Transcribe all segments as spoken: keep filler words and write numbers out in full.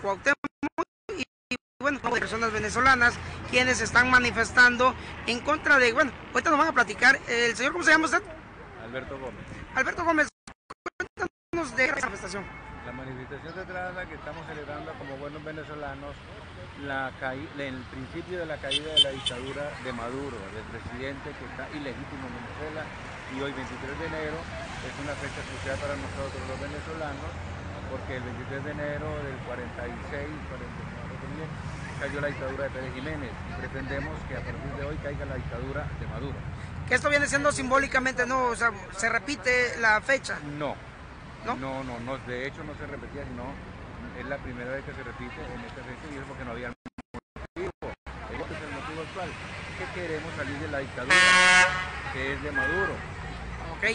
Cuauhtémoc y, y bueno, personas venezolanas quienes están manifestando en contra de, bueno, ahorita nos van a platicar, el señor, ¿cómo se llama usted? Alberto Gómez. Alberto Gómez, cuéntanos de esta manifestación. La manifestación se trata que estamos celebrando como buenos venezolanos la el principio de la caída de la dictadura de Maduro, del presidente que está ilegítimo en Venezuela, y hoy veintitrés de enero es una fecha especial para nosotros los venezolanos porque el veintitrés de enero del cuarenta y seis, cuarenta y nueve también, cayó la dictadura de Pérez Jiménez y pretendemos que a partir de hoy caiga la dictadura de Maduro. Que esto viene siendo simbólicamente, ¿no? O sea, se repite la fecha. No. ¿No? No, no, no, de hecho no se repetía, sino es la primera vez que se repite en esta fecha y es porque no había motivo. Este es el motivo actual, que queremos salir de la dictadura, que es de Maduro. Ok.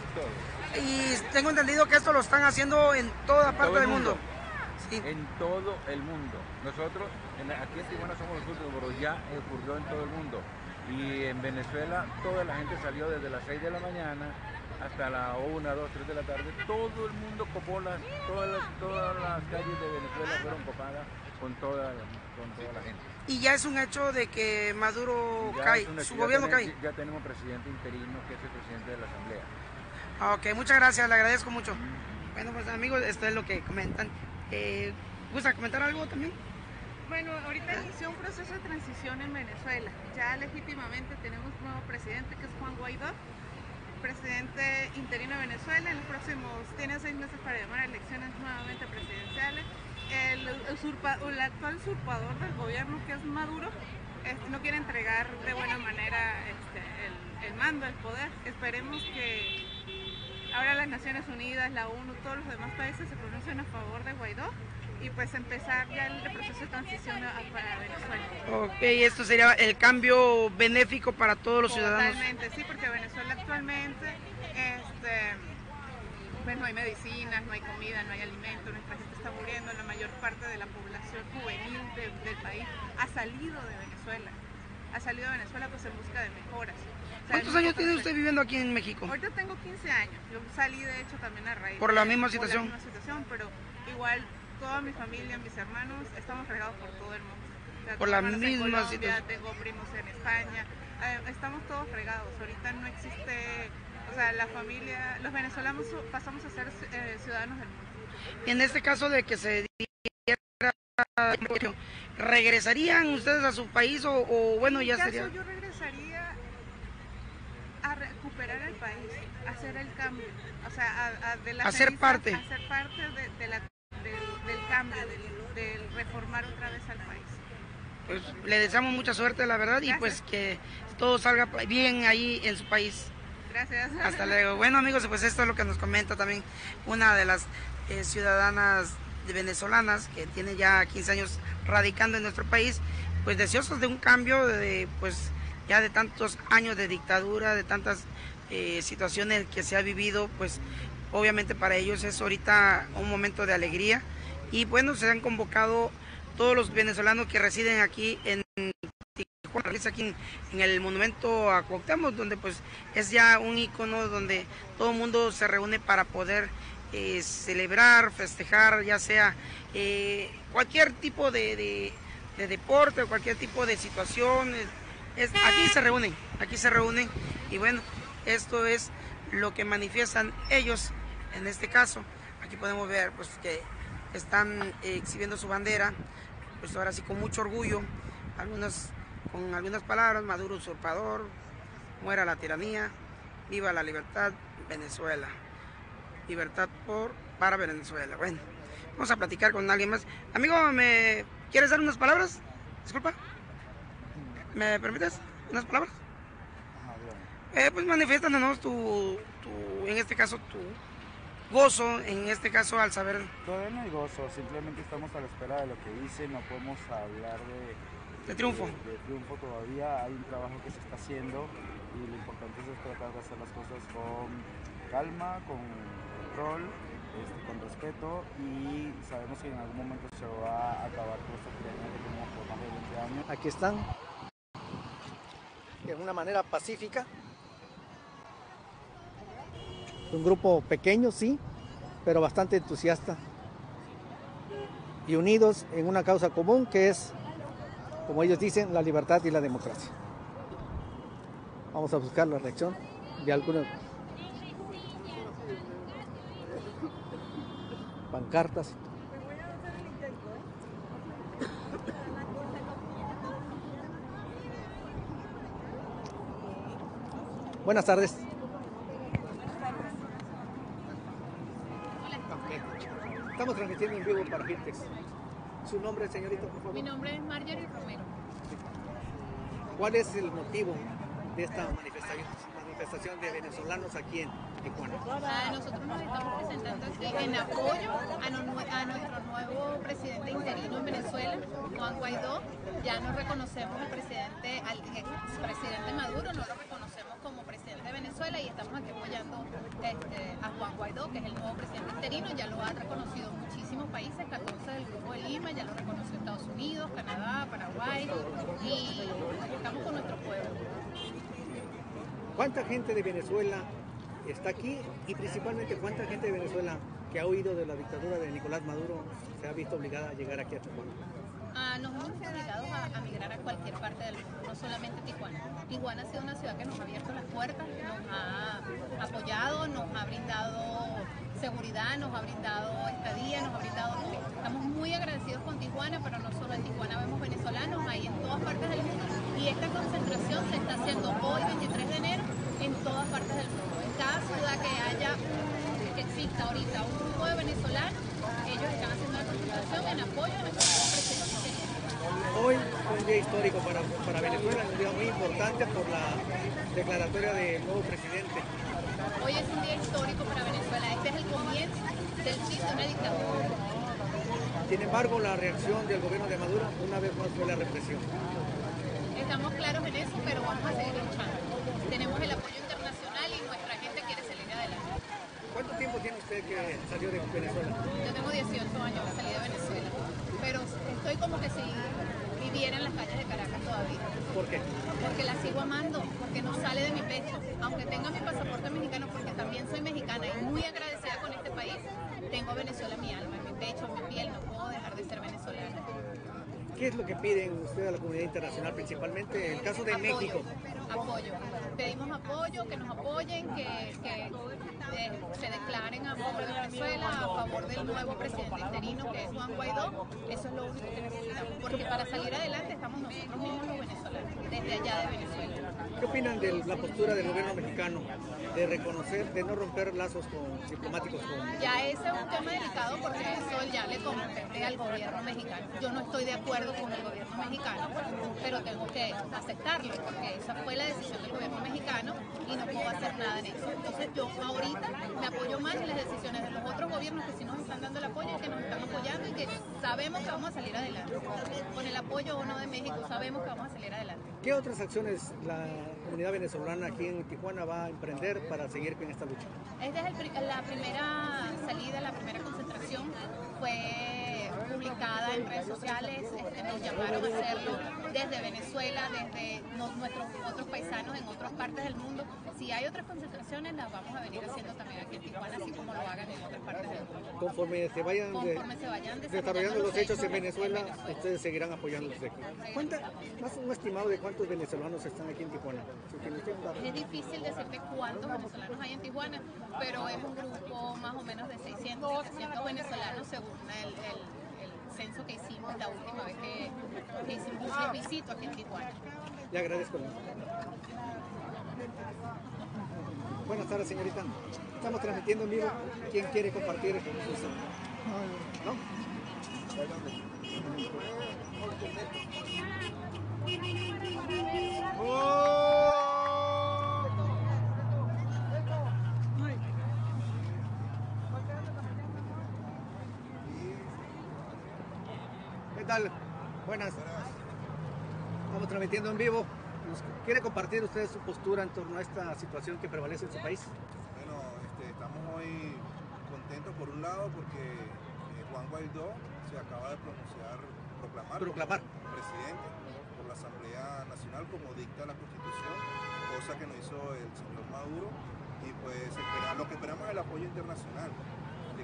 Y tengo entendido que esto lo están haciendo en toda parte todo del mundo. mundo. Sí. En todo el mundo. Nosotros, en, aquí en Tijuana somos los últimos, pero ya ocurrió en todo el mundo. Y en Venezuela toda la gente salió desde las seis de la mañana hasta las una, dos, tres de la tarde. Todo el mundo copó las, todas las, todas las calles de Venezuela fueron copadas con toda, con toda la gente. Y ya es un hecho de que Maduro ya cae, hecho, su ya gobierno tenemos, cae. Ya tenemos presidente interino, que es el presidente de la Asamblea. Ok, muchas gracias, le agradezco mucho. Mm. Bueno, pues amigos, esto es lo que comentan. Eh, ¿Gusta comentar algo también? Bueno, ahorita inició un proceso de transición en Venezuela. Ya legítimamente tenemos un nuevo presidente que es Juan Guaidó, presidente interino de Venezuela. En los próximos, tiene seis meses para llamar a elecciones nuevamente presidenciales. El, usurpa, el actual usurpador del gobierno, que es Maduro, este, no quiere entregar de buena manera este, el, el mando, el poder. Esperemos que ahora las Naciones Unidas, la ONU, todos los demás países se pronuncien a favor de Guaidó y pues empezar ya el proceso de transición a, para Venezuela. Ok, esto sería el cambio benéfico para todos los ciudadanos. Totalmente, sí, porque Venezuela actualmente este, pues no hay medicinas, no hay comida, no hay alimento, nuestra gente está muriendo, la mayor parte de la población juvenil de, del país ha salido de Venezuela, ha salido de Venezuela pues en busca de mejoras. O sea, ¿cuántos años tiene usted viviendo aquí en México? Ahorita tengo quince años, yo salí de hecho también a raíz ¿Por la misma situación? Por la misma situación, pero igual toda mi familia, mis hermanos, estamos regados por todo el mundo. O sea, por la misma Colombia, situación. Tengo primos en España, eh, estamos todos regados. Ahorita no existe, o sea, la familia, los venezolanos pasamos a ser eh, ciudadanos del mundo. En este caso de que se diera, ¿regresarían ustedes a su país o, o bueno, ya caso, sería? Yo regresaría a recuperar el país, a hacer el cambio, o sea, a, a de la hacer ceniza, parte, a ser parte de, de la, del, del cambio, del, del reformar otra vez al país. Pues le deseamos mucha suerte, la verdad. Gracias. Y pues que todo salga bien ahí en su país. Gracias. Hasta luego. Bueno, amigos, pues esto es lo que nos comenta también una de las eh, ciudadanas de venezolanas que tiene ya quince años radicando en nuestro país, pues deseosos de un cambio, de pues ya de tantos años de dictadura, de tantas eh, situaciones que se ha vivido, pues obviamente para ellos es ahorita un momento de alegría. Y bueno, se han convocado todos los venezolanos que residen aquí en Tijuana, aquí en, en el monumento a Cuauhtémoc, donde pues es ya un icono donde todo el mundo se reúne para poder eh, celebrar, festejar, ya sea eh, cualquier tipo de, de, de deporte o cualquier tipo de situación. Es, aquí se reúnen, aquí se reúnen y bueno, esto es lo que manifiestan ellos en este caso. Aquí podemos ver pues que están eh, exhibiendo su bandera, pues ahora sí con mucho orgullo, algunos, con algunas palabras: Maduro usurpador, muera la tiranía, viva la libertad, Venezuela, libertad por para Venezuela. Bueno, vamos a platicar con alguien más. Amigo, ¿me quieres dar unas palabras? Disculpa, ¿me permites unas palabras? Eh, pues manifiéstanos tu, tu, en este caso tu gozo, en este caso al saber. Todavía no hay gozo, simplemente estamos a la espera de lo que dice, no podemos hablar de, de triunfo. De, de triunfo todavía, hay un trabajo que se está haciendo y lo importante es tratar de hacer las cosas con calma, con control, este, con respeto, y sabemos que en algún momento se va a acabar todo esto que tenemos por más de veinte años. Aquí están, de una manera pacífica. Un grupo pequeño, sí, pero bastante entusiasta. y unidos en una causa común que es, como ellos dicen, la libertad y la democracia. Vamos a buscar la reacción de algunos pancartas. Buenas tardes. Estamos transmitiendo en vivo para Girtex. ¿Su nombre, señorita, por favor? Mi nombre es Marjorie Romero. ¿Cuál es el motivo de esta manifestación, manifestación de venezolanos aquí en Tijuana? Ah, nosotros nos estamos presentando aquí en apoyo a, no, a nuestro nuevo presidente interino en Venezuela, Juan Guaidó. Ya no reconocemos al presidente, al expresidente Maduro, no lo reconocemos como presidente de Venezuela y estamos aquí apoyando este, a Juan Guaidó, que es el nuevo presidente interino. Ya lo han reconocido muchísimos países, catorce del Grupo de Lima, ya lo reconoció Estados Unidos, Canadá, Paraguay, y estamos con nuestro pueblo. ¿Cuánta gente de Venezuela está aquí y principalmente cuánta gente de Venezuela que ha huido de la dictadura de Nicolás Maduro se ha visto obligada a llegar aquí a Tijuana? Ah, nos hemos visto obligados a, a migrar a cualquier parte del mundo, no solamente Tijuana. Tijuana ha sido una ciudad que nos ha abierto las puertas, nos ha apoyado, nos ha brindado seguridad, nos ha brindado estadía, nos ha brindado... Estamos muy agradecidos con Tijuana, pero no solo en Tijuana vemos venezolanos, hay en todas partes del mundo. Y esta concentración se está haciendo hoy, veintitrés de enero, en todas partes del mundo. En cada ciudad que haya, que exista ahorita un grupo de venezolanos, ellos están haciendo una concentración en apoyo a nuestro nuevo presidente. Hoy es un día histórico para, para Venezuela, es un día muy importante por la declaratoria del nuevo presidente. Hoy es un día histórico para Venezuela, este es el comienzo del fin de una dictadura. Sin embargo, la reacción del gobierno de Maduro una vez más fue la represión. Estamos claros en eso, pero vamos a seguir luchando. Tenemos el apoyo internacional y nuestra gente quiere salir adelante. ¿Cuánto tiempo tiene usted que salió de Venezuela? Yo tengo dieciocho años que salí de Venezuela, pero estoy como que si viviera en las calles de Caracas todavía. ¿Por qué? Porque la sigo amando, porque no sale de mi pecho. Aunque tenga mi pasaporte mexicano, porque también soy mexicana y muy agradecida con este país, tengo a Venezuela en mi alma, en mi pecho, en mi piel, no puedo dejar de ser venezolana. ¿Qué es lo que piden ustedes a la comunidad internacional, principalmente en el caso de apoyo, México? Apoyo. Pedimos apoyo, que nos apoyen, que, que eh, se declaren a favor de Venezuela, a favor del nuevo presidente interino que es Juan Guaidó. Eso es lo único que necesitamos, porque para salir adelante estamos nosotros mismos los venezolanos, desde allá de Venezuela. ¿Qué opinan de la postura del gobierno mexicano de reconocer, de no romper lazos con diplomáticos con... Ya ese es un tema delicado porque eso ya le compete al gobierno mexicano. Yo no estoy de acuerdo con el gobierno mexicano, pero tengo que aceptarlo porque esa fue la decisión del gobierno mexicano y no puedo hacer nada en eso. Entonces yo ahorita me apoyo más en las decisiones de los otros gobiernos que sí nos están dando el apoyo y que nos están apoyando y que sabemos que vamos a salir adelante. Con el apoyo o no de México sabemos que vamos a salir adelante. ¿Qué otras acciones la comunidad venezolana aquí en Tijuana va a emprender para seguir con esta lucha? Esta es el, la primera salida, la primera concentración fue publicada en redes sociales, este, nos llamaron a hacerlo desde Venezuela, desde no, nuestros otros paisanos en otras partes del mundo. Si hay otras concentraciones las vamos a venir haciendo también aquí en Tijuana, así como lo hagan en otras partes del mundo. Conforme se vayan, Conforme de, se vayan desarrollando los hechos en Venezuela, en Venezuela, ustedes seguirán apoyando los aquí. ¿Cuánta, más un estimado de cuántos venezolanos están aquí en Tijuana? Es difícil decirte cuántos venezolanos hay en Tijuana, pero es un grupo más o menos de seiscientos, setecientos venezolanos según el, el, el censo que hicimos la última vez que, que hicimos un visito aquí en Tijuana. Le agradezco. Buenas tardes, señorita. Estamos transmitiendo en vivo. ¿Quién quiere compartir? ¿No? ¿Qué tal? Buenas. Estamos transmitiendo en vivo. ¿Quiere compartir usted su postura en torno a esta situación que prevalece en su país? Bueno, este, estamos hoy contentos por un lado porque eh, Juan Guaidó se acaba de pronunciar, proclamar, proclamar. como presidente por la Asamblea Nacional como dicta la Constitución, cosa que no hizo el señor Maduro, y pues espera, lo que esperamos es el apoyo internacional, de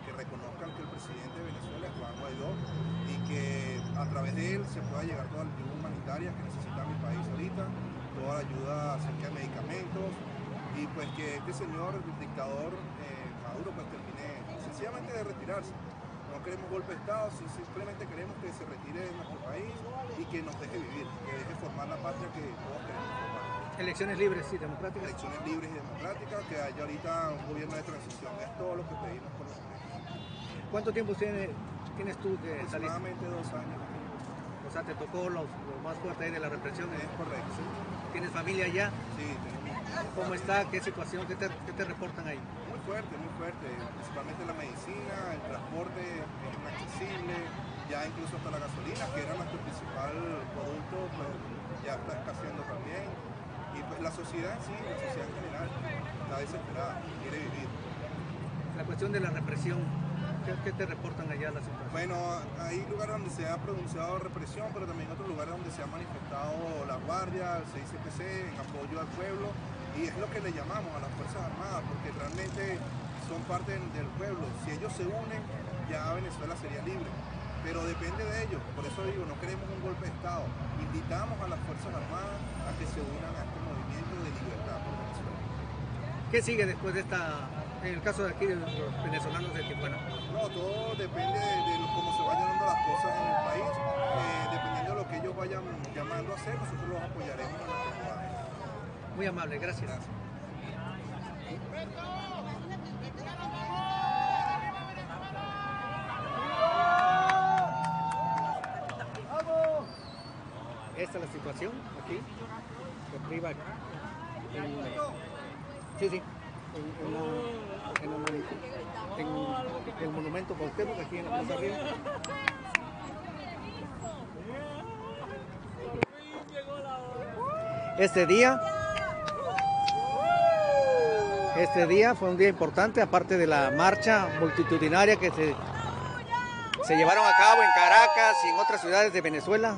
que reconozcan que el presidente de Venezuela es Juan Guaidó y que a través de él se pueda llegar toda la ayuda humanitaria que necesita mi país ahorita, toda la ayuda acerca de medicamentos, y pues que este señor, el dictador eh, Maduro, pues termine sencillamente de retirarse. No queremos golpe de Estado, simplemente queremos que se retire de nuestro país y que nos deje vivir, que deje formar la patria que todos queremos formar. Elecciones libres y democráticas. Elecciones libres y democráticas, que haya ahorita un gobierno de transición, es todo lo que pedimos por los meses. ¿Cuánto tiempo tiene, tienes tú que saliste? Aproximadamente dos años. O sea, te tocó lo, lo más fuerte ahí de la represión. Es correcto, sí. ¿Tienes familia allá? Sí, tenemos. ¿Cómo está? ¿Qué situación? ¿Qué te, qué te reportan ahí? Muy fuerte, muy fuerte. Principalmente la medicina, el transporte es inaccesible, ya incluso hasta la gasolina, que era nuestro principal producto, pues ya está escaseando también. Y pues la sociedad en sí, la sociedad en general, está desesperada, quiere vivir. La cuestión de la represión, ¿qué, qué te reportan allá las situaciones? Bueno, hay lugares donde se ha pronunciado represión, pero también otros lugares donde se ha manifestado la Guardia, el C I C P C, en apoyo al pueblo, y es lo que le llamamos a las Fuerzas Armadas, porque realmente son parte del pueblo. Si ellos se unen, ya Venezuela sería libre. Pero depende de ellos, por eso digo, no queremos un golpe de Estado. Invitamos a las Fuerzas Armadas a que se unan a este movimiento de libertad por Venezuela. ¿Qué sigue después de esta, en el caso de aquí de los venezolanos de Tijuana? No, todo depende de, de cómo se vayan dando las cosas en el país. Eh, dependiendo de lo que ellos vayan llamando a hacer, nosotros los apoyaremos en nuestro trabajo. Muy amable, gracias. Gracias. Esta es la situación aquí, que priva en, sí, sí, en, en, la, en, la, en el monumento Cuauhtémoc, aquí en la Plaza Río. Este día, este día fue un día importante, aparte de la marcha multitudinaria que se, se llevaron a cabo en Caracas y en otras ciudades de Venezuela.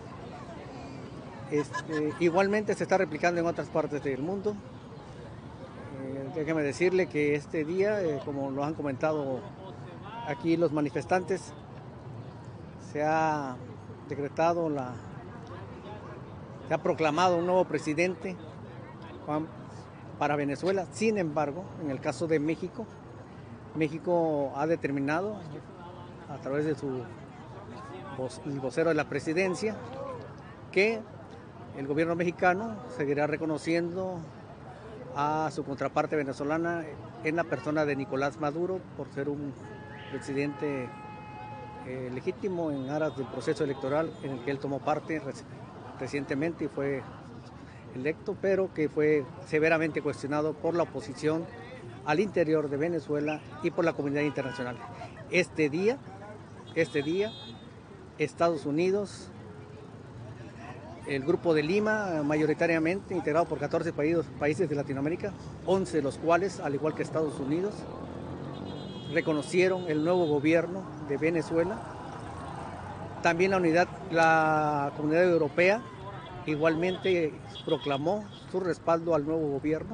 Este, igualmente se está replicando en otras partes del mundo. Eh, déjeme decirle que este día, eh, como lo han comentado aquí los manifestantes, se ha decretado, la, se ha proclamado un nuevo presidente para Venezuela. Sin embargo, en el caso de México, México ha determinado a través de su voz, el vocero de la presidencia, que el gobierno mexicano seguirá reconociendo a su contraparte venezolana en la persona de Nicolás Maduro por ser un presidente eh, legítimo en aras del proceso electoral en el que él tomó parte recientemente y fue electo, pero que fue severamente cuestionado por la oposición al interior de Venezuela y por la comunidad internacional. Este día, este día, Estados Unidos, el Grupo de Lima, mayoritariamente integrado por catorce países de Latinoamérica, once de los cuales, al igual que Estados Unidos, reconocieron el nuevo gobierno de Venezuela. También la unidad, la Comunidad Europea igualmente proclamó su respaldo al nuevo gobierno.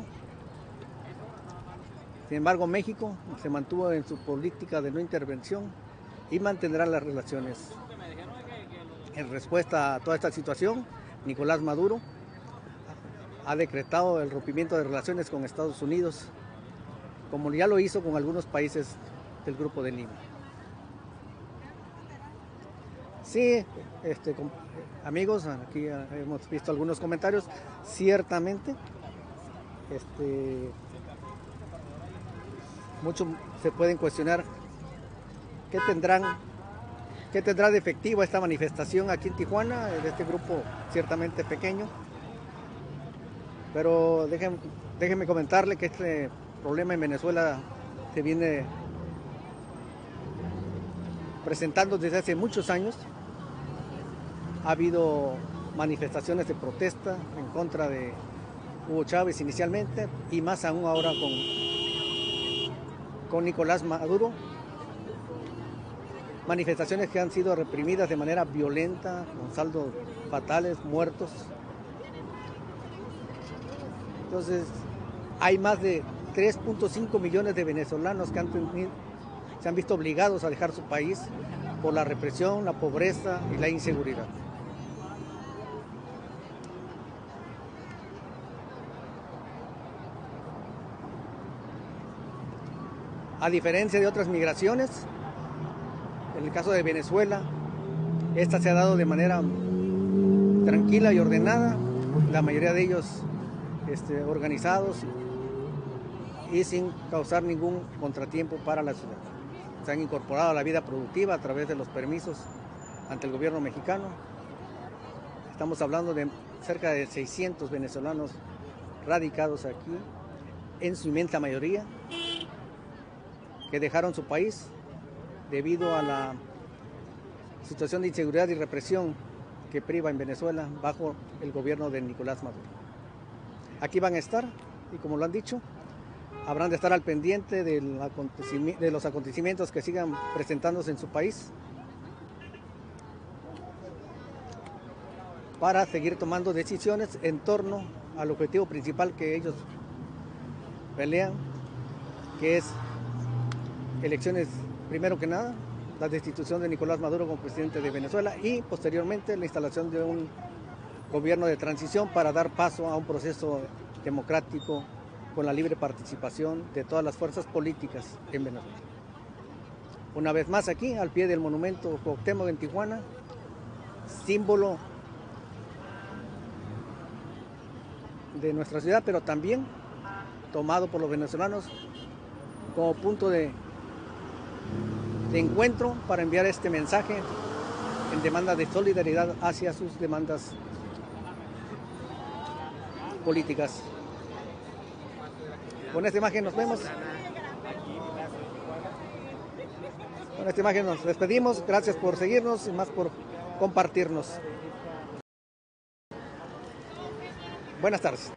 Sin embargo, México se mantuvo en su política de no intervención y mantendrá las relaciones. En respuesta a toda esta situación, Nicolás Maduro ha decretado el rompimiento de relaciones con Estados Unidos, como ya lo hizo con algunos países del Grupo de Lima. Sí, este, amigos, aquí hemos visto algunos comentarios. Ciertamente, este, muchos se pueden cuestionar qué tendrán ¿Qué tendrá de efectivo esta manifestación aquí en Tijuana, de este grupo ciertamente pequeño? Pero déjenme, déjenme comentarle que este problema en Venezuela se viene presentando desde hace muchos años. Ha habido manifestaciones de protesta en contra de Hugo Chávez inicialmente y más aún ahora con, con Nicolás Maduro. Manifestaciones que han sido reprimidas de manera violenta, con saldos fatales, muertos. Entonces, hay más de tres punto cinco millones de venezolanos que han, tenido, se han visto obligados a dejar su país por la represión, la pobreza y la inseguridad. A diferencia de otras migraciones, en el caso de Venezuela, esta se ha dado de manera tranquila y ordenada, la mayoría de ellos este, organizados y sin causar ningún contratiempo para la ciudad. Se han incorporado a la vida productiva a través de los permisos ante el gobierno mexicano. Estamos hablando de cerca de seiscientos venezolanos radicados aquí, en su inmensa mayoría, que dejaron su país debido a la situación de inseguridad y represión que priva en Venezuela bajo el gobierno de Nicolás Maduro. Aquí van a estar y, como lo han dicho, habrán de estar al pendiente del acontecimiento, de los acontecimientos que sigan presentándose en su país para seguir tomando decisiones en torno al objetivo principal que ellos pelean, que es elecciones, primero que nada, la destitución de Nicolás Maduro como presidente de Venezuela y posteriormente la instalación de un gobierno de transición para dar paso a un proceso democrático con la libre participación de todas las fuerzas políticas en Venezuela. Una vez más aquí, al pie del monumento Cuauhtémoc en Tijuana, símbolo de nuestra ciudad, pero también tomado por los venezolanos como punto de de encuentro para enviar este mensaje en demanda de solidaridad hacia sus demandas políticas. Con esta imagen nos vemos. Con esta imagen nos despedimos. Gracias por seguirnos y más por compartirnos. Buenas tardes.